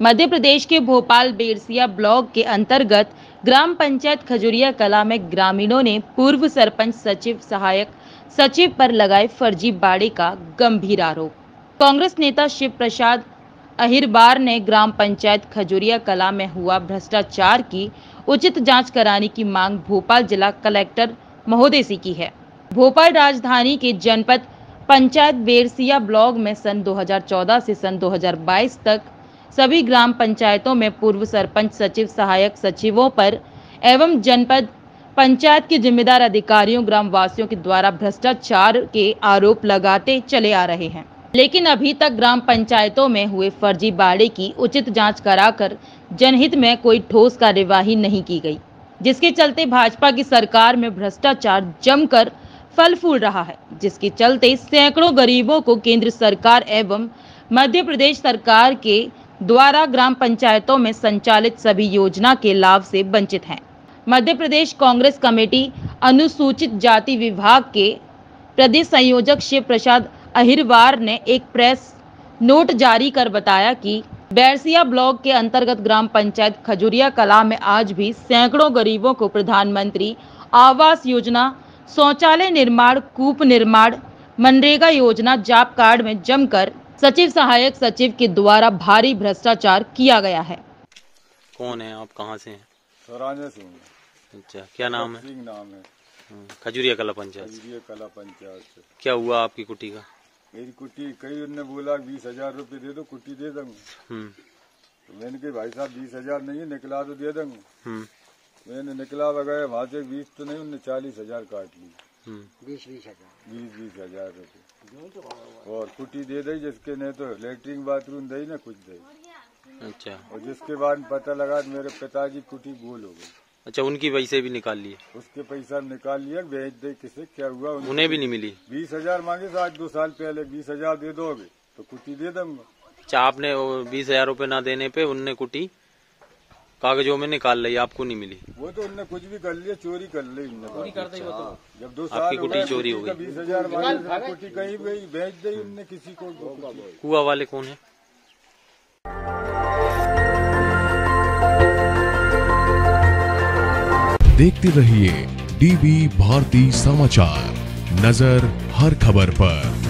मध्य प्रदेश के भोपाल बेरसिया ब्लॉक के अंतर्गत ग्राम पंचायत खजुरिया कला में ग्रामीणों ने पूर्व सरपंच सचिव सहायक सचिव पर लगाए फर्जी बाड़े का गंभीर आरोप। कांग्रेस नेता शिव प्रसाद अहिरबार ने ग्राम पंचायत खजुरिया कला में हुआ भ्रष्टाचार की उचित जांच कराने की मांग भोपाल जिला कलेक्टर महोदय से की है। भोपाल राजधानी के जनपद पंचायत बेरसिया ब्लॉक में सन 2014 से सन 2022 तक सभी ग्राम पंचायतों में पूर्व सरपंच सचिव सहायक सचिवों पर एवं जनपद पंचायत के जिम्मेदार अधिकारियों ग्रामवासियों के द्वारा भ्रष्टाचार के आरोप लगाते चले आ रहे हैं, लेकिन अभी तक ग्राम पंचायतों में हुए फर्जी बाड़े की उचित जांच कराकर जनहित में कोई ठोस कार्यवाही नहीं की गई, जिसके चलते भाजपा की सरकार में भ्रष्टाचार जमकर फल फूल रहा है, जिसके चलते सैकड़ों गरीबों को केंद्र सरकार एवं मध्य प्रदेश सरकार के द्वारा ग्राम पंचायतों में संचालित सभी योजना के लाभ से वंचित हैं। मध्य प्रदेश कांग्रेस कमेटी अनुसूचित जाति विभाग के प्रदेश संयोजक शिव प्रसाद अहिरवार ने एक प्रेस नोट जारी कर बताया कि बेरसिया ब्लॉक के अंतर्गत ग्राम पंचायत खजुरिया कला में आज भी सैकड़ों गरीबों को प्रधानमंत्री आवास योजना, शौचालय निर्माण, कूप निर्माण, मनरेगा योजना, जॉब कार्ड में जमकर सचिव सहायक सचिव के द्वारा भारी भ्रष्टाचार किया गया है। कौन है आप, कहाँ से हैं? सराने से हूँ। अच्छा, क्या नाम है? सिंह नाम है। खजुरिया कला पंचायत। खजुरिया कला पंचायत से। क्या हुआ आपकी कुटी का? मेरी कुटी कई उन्होंने बोला 20,000 रुपए दे दो, कुटी दे दूंगा। तो मैंने कहा भाई साहब 20,000 नहीं है, निकला तो दे दूंगा। मैंने निकला वगैरह वहाँ से 20 तो नहीं, उन्होंने 40,000 काट ली। 20,000 रुपए और कुटी दे दी, जिसके नहीं तो लेटरिन बाथरूम दे ना कुछ दे। अच्छा, और जिसके बाद पता लगा मेरे पिताजी कुटी गोल हो गई। अच्छा, उनकी पैसे भी निकाल लिए? उसके पैसा निकाल लिया, बेच दे किसे, क्या हुआ उन्हें भी नहीं मिली। 20,000 मांगे था आज 2 साल पहले, 20,000 दे दोगे तो कुटी दे दूंगा। अच्छा, आपने 20,000 रुपए ना देने पे उनने कुटी कागजों में निकाल ली, आपको नहीं मिली? वो तो उनने कुछ भी कर लिया, चोरी कर ली। चोरी कर दी वो तो। जब 2 साल आपकी कुटी चोरी हो गई। 20,000 मांगे, कुटी कहीं गई, बेच दी उनने किसी को। हुआ वाले कौन है? देखते रहिए डीबी भारती समाचार, नजर हर खबर पर।